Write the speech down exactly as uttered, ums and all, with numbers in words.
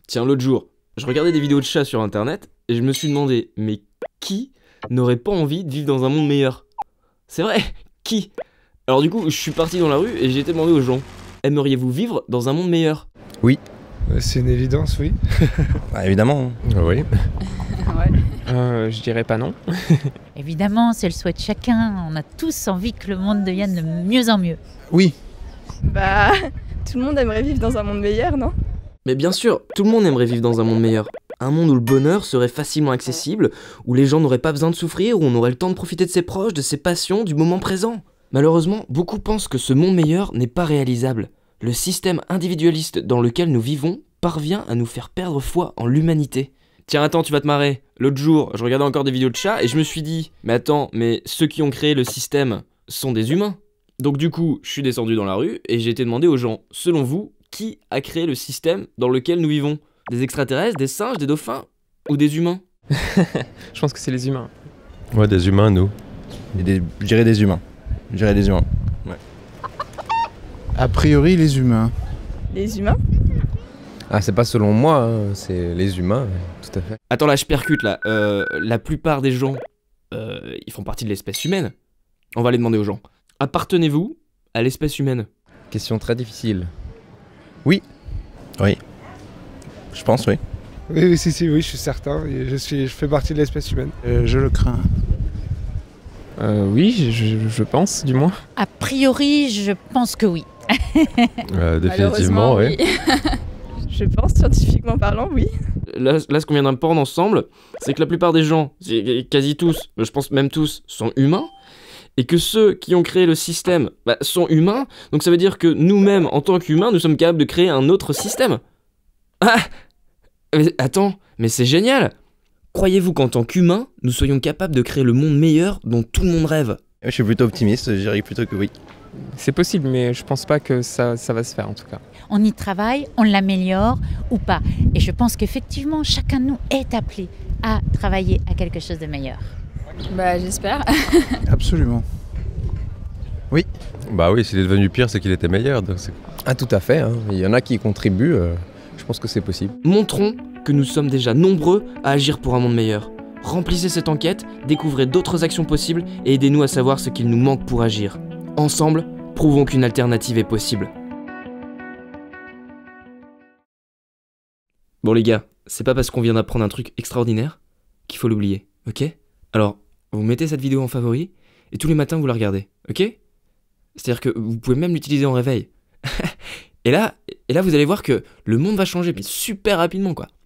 Tiens, l'autre jour, je regardais des vidéos de chats sur internet et je me suis demandé, mais qui n'aurait pas envie de vivre dans un monde meilleur? C'est vrai, qui? Alors du coup, je suis parti dans la rue et j'ai été demandé aux gens, aimeriez-vous vivre dans un monde meilleur? Oui. C'est une évidence, oui. Bah, évidemment. Oui. Ouais. Euh, je dirais pas non. Évidemment, c'est le souhait de chacun. On a tous envie que le monde devienne de mieux en mieux. Oui. Bah, tout le monde aimerait vivre dans un monde meilleur, non? Mais bien sûr, tout le monde aimerait vivre dans un monde meilleur. Un monde où le bonheur serait facilement accessible, où les gens n'auraient pas besoin de souffrir, où on aurait le temps de profiter de ses proches, de ses passions, du moment présent. Malheureusement, beaucoup pensent que ce monde meilleur n'est pas réalisable. Le système individualiste dans lequel nous vivons parvient à nous faire perdre foi en l'humanité. Tiens, attends, tu vas te marrer. L'autre jour, je regardais encore des vidéos de chats et je me suis dit, mais attends, mais ceux qui ont créé le système sont des humains. Donc du coup, je suis descendu dans la rue et j'ai été demandé aux gens, selon vous, qui a créé le système dans lequel nous vivons? Des extraterrestres, des singes, des dauphins ou des humains? Je pense que c'est les humains. Ouais, des humains, nous. Et des, je dirais des humains. Je dirais des humains. Ouais. A priori, les humains. Les humains? Ah, c'est pas selon moi, hein, c'est les humains, tout à fait. Attends, là, je percute, là. Euh, la plupart des gens, euh, ils font partie de l'espèce humaine. On va aller demander aux gens. Appartenez-vous à l'espèce humaine? Question très difficile. Oui. Oui. Je pense, oui. Oui, oui, si, si, oui, je suis certain. Je, suis, je fais partie de l'espèce humaine. Euh, je le crains. Euh, oui, je, je- je pense, du moins. A priori, je pense que oui. Euh, Malheureusement, définitivement, oui. Je pense, scientifiquement parlant, oui. Là, là, ce qu'on vient d'apprendre ensemble, c'est que la plupart des gens, c'est- quasi tous, je pense même tous, sont humains. Et que ceux qui ont créé le système bah, sont humains. Donc ça veut dire que nous-mêmes, en tant qu'humains, nous sommes capables de créer un autre système. Ah! Mais attends, mais c'est génial! Croyez-vous qu'en tant qu'humains, nous soyons capables de créer le monde meilleur dont tout le monde rêve? Je suis plutôt optimiste, je dirais plutôt que oui. C'est possible, mais je pense pas que ça, ça va se faire en tout cas. On y travaille, on l'améliore ou pas. Et je pense qu'effectivement, chacun de nous est appelé à travailler à quelque chose de meilleur. Bah, j'espère. Absolument. Bah oui, s'il est devenu pire, c'est qu'il était meilleur. Donc c'est- Ah, tout à fait, hein. Il y en a qui y contribuent, euh, je pense que c'est possible. Montrons que nous sommes déjà nombreux à agir pour un monde meilleur. Remplissez cette enquête, découvrez d'autres actions possibles et aidez-nous à savoir ce qu'il nous manque pour agir. Ensemble, prouvons qu'une alternative est possible. Bon les gars, c'est pas parce qu'on vient d'apprendre un truc extraordinaire qu'il faut l'oublier, ok? Alors, vous mettez cette vidéo en favori et tous les matins vous la regardez, ok? C'est-à-dire que vous pouvez même l'utiliser en réveil. et là, et là vous allez voir que le monde va changer, mais super rapidement quoi.